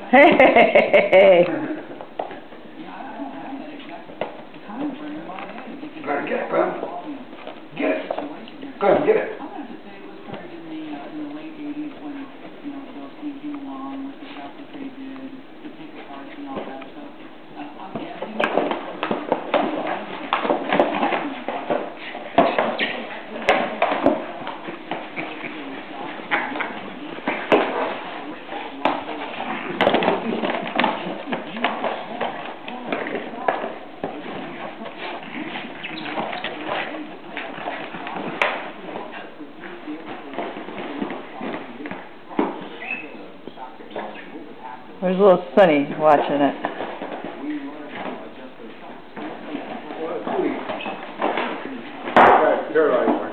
Hey! Better get it, bud. Get it. Go ahead, get it. There's a little Sunny watching it. Hughie.